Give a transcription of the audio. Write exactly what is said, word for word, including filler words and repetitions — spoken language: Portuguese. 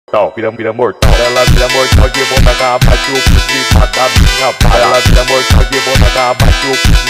mortal, vira, vira mortal. Ela vira mortal de bunda, abaixo o de da minha vara. Ela vira mortal de bunda, abaixo o